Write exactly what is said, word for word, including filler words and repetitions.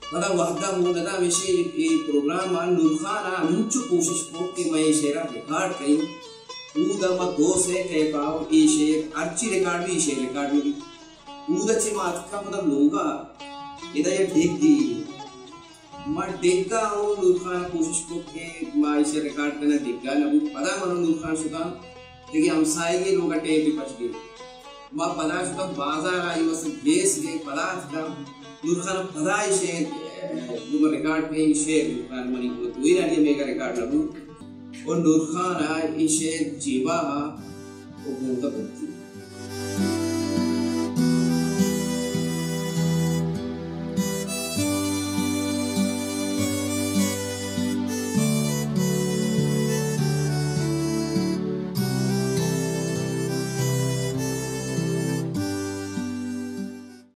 पता वहदा मुंडा विषय ये प्रोग्राम आ नूरखाना मिंचु कोशिश को कि मैं शेरा रिकॉर्ड कहीं ऊदा म दो से के पाव ये शेर अर्ची रिकॉर्ड भी शेर रिकॉर्ड भी ऊदा चे मात का मतलब लोगा इधर ये देख दी मैं देखता हूँ नूरखाना कोशिश को कि मैं इसे रिकॉर्ड करना देखता ना वो पता मनो नूरखान शुदा देखिए हम साये ये लोग अटे भी पच गए माँ पता शुदा बाजार आई बस बेस गए पता था नूरखाना पता इसे दुम रिकॉर्ड पे इसे नूरखान मनी को तो ही ना मेगा रिकॉर्ड लगू और नूरखाना इसे जीवा वो घूमता बनती